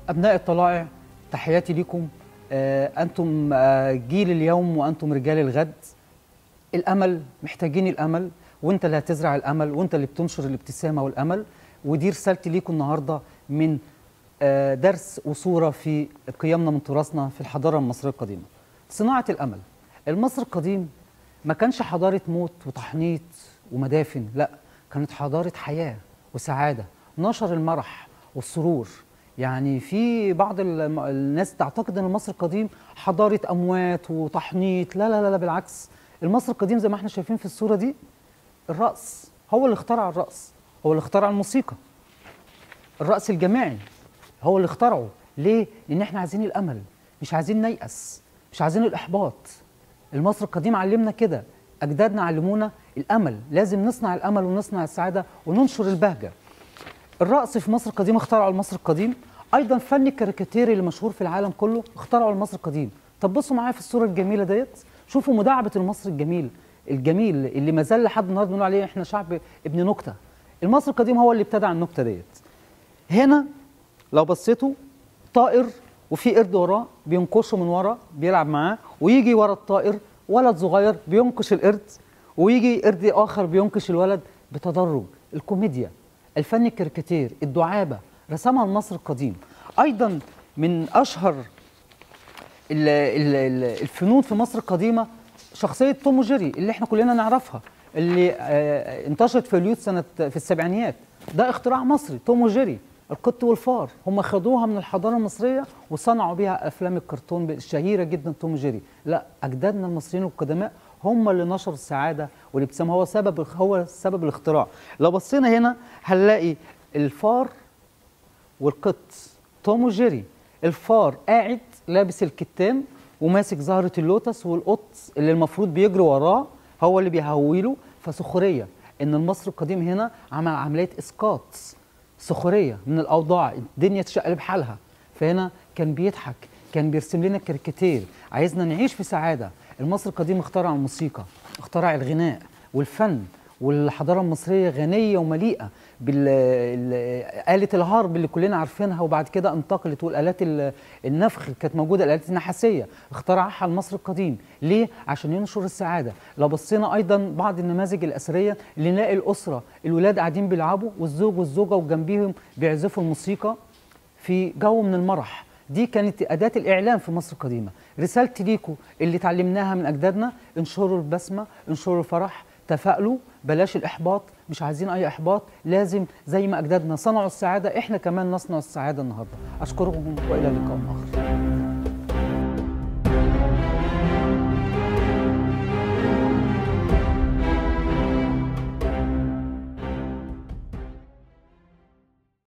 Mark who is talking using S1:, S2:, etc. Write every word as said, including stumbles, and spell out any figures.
S1: أبناء الطلائع، تحياتي لكم. أنتم جيل اليوم وأنتم رجال الغد. الأمل، محتاجين الأمل، وأنت اللي هتزرع الأمل، وأنت اللي بتنشر الابتسامة والأمل. ودي رسالتي لكم النهاردة من درس وصورة في قيامنا من تراثنا في الحضارة المصرية القديمة. صناعة الأمل. المصري القديم ما كانش حضارة موت وتحنيط ومدافن، لا، كانت حضارة حياة وسعادة، نشر المرح والسرور. يعني في بعض الناس تعتقد ان المصري القديم حضارة اموات وتحنيط، لا لا لا بالعكس. المصري القديم زي ما احنا شايفين في الصورة دي، الرقص، هو اللي اخترع الرقص، هو اللي اخترع الموسيقى. الرقص الجماعي هو اللي اخترعه. ليه؟ لان احنا عايزين الامل، مش عايزين نيأس، مش عايزين الاحباط. المصري القديم علمنا كده، اجدادنا علمونا الامل، لازم نصنع الامل ونصنع السعادة وننشر البهجة. الرقص في مصر القديم اخترعه المصري القديم. ايضا فن الكاريكاتير اللي مشهور في العالم كله اخترعه المصري القديم. طب بصوا معايا في الصوره الجميله ديت، شوفوا مداعبه المصري الجميل الجميل اللي ما زال لحد النهارده بنقول عليه احنا شعب ابن نكته. المصري القديم هو اللي ابتدع النكته ديت. هنا لو بصيتوا طائر وفي قرد وراه بينكشه من ورا بيلعب معاه، ويجي ورا الطائر ولد صغير بينكش القرد، ويجي قرد اخر بينكش الولد بتدرج. الكوميديا، الفن الكاريكاتير، الدعابة، رسمها المصري القديم. أيضا من أشهر الفنون في مصر القديمة شخصية توم وجيري اللي احنا كلنا نعرفها، اللي انتشرت في هوليود سنة في السبعينيات. ده اختراع مصري، توم وجيري، القط والفار. هم خدوها من الحضارة المصرية وصنعوا بيها أفلام الكرتون الشهيرة جدا توم وجيري. لا، أجدادنا المصريين القدماء هم اللي نشروا السعادة والابتسامة، هو سبب هو سبب الاختراع. لو بصينا هنا هنلاقي الفار والقط، توم وجيري. الفار قاعد لابس الكتان وماسك زهرة اللوتس، والقط اللي المفروض بيجري وراه هو اللي بيهويله. فسخرية ان المصري القديم هنا عمل عملية اسقاط، سخرية من الاوضاع، الدنيا تشقلب حالها، فهنا كان بيضحك، كان بيرسم لنا الكاريكاتير، عايزنا نعيش في سعادة. المصري القديم اخترع الموسيقى، اخترع الغناء والفن، والحضارة المصرية غنية ومليئة بالآلة الهارب اللي كلنا عارفينها، وبعد كده انتقلت، والآلات النفخ كانت موجودة، الآلات النحاسية اخترعها المصري القديم. ليه؟ عشان ينشر السعادة. لو بصينا أيضا بعض النماذج الأثرية اللي نلاقي الأسرة، الولاد قاعدين بيلعبوا والزوج والزوجة وجنبيهم بيعزفوا الموسيقى في جو من المرح. دي كانت أداة الإعلام في مصر القديمة. رسالتي ليكم اللي اتعلمناها من أجدادنا، انشروا البسمة، انشروا الفرح، تفائلوا، بلاش الإحباط، مش عايزين أي إحباط. لازم زي ما أجدادنا صنعوا السعادة، إحنا كمان نصنع السعادة النهاردة. أشكركم وإلى لقاء آخر.